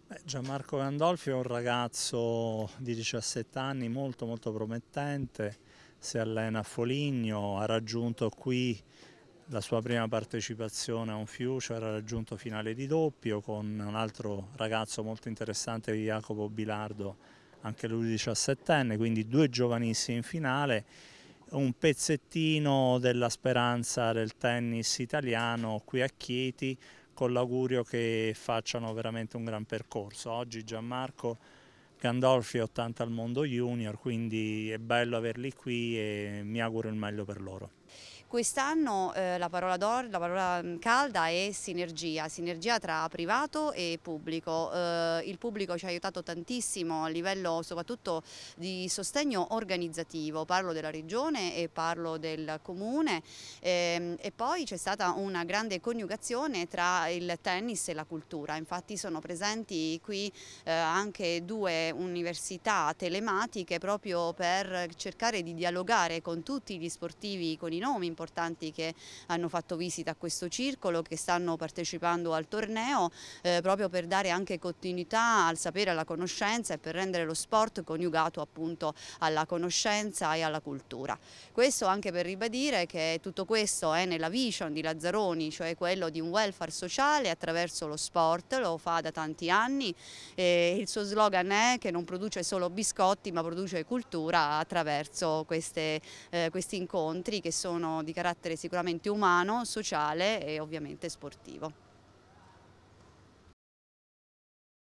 Gianmarco Gandolfi è un ragazzo di 17 anni molto promettente, si allena a Foligno, ha raggiunto qui la sua prima partecipazione a un Future, ha raggiunto finale di doppio con un altro ragazzo molto interessante, Jacopo Bilardo, anche lui 17enne, quindi due giovanissimi in finale, un pezzettino della speranza del tennis italiano qui a Chieti, con l'augurio che facciano veramente un gran percorso. Oggi Gianmarco Gandolfi è 80 al mondo junior, quindi è bello averli qui e mi auguro il meglio per loro. Quest'anno la parola d'oro, la parola calda è sinergia, sinergia tra privato e pubblico. Il pubblico ci ha aiutato tantissimo a livello soprattutto di sostegno organizzativo, parlo della regione e parlo del comune, e poi c'è stata una grande coniugazione tra il tennis e la cultura. Infatti sono presenti qui anche due università telematiche proprio per cercare di dialogare con tutti gli sportivi, con i nomi importanti che hanno fatto visita a questo circolo, che stanno partecipando al torneo, proprio per dare anche continuità al sapere, alla conoscenza e per rendere lo sport coniugato appunto alla conoscenza e alla cultura. Questo anche per ribadire che tutto questo è nella vision di Lazzaroni, cioè quello di un welfare sociale attraverso lo sport, lo fa da tanti anni e il suo slogan è che non produce solo biscotti ma produce cultura attraverso questi incontri che sono di carattere sicuramente umano, sociale e ovviamente sportivo.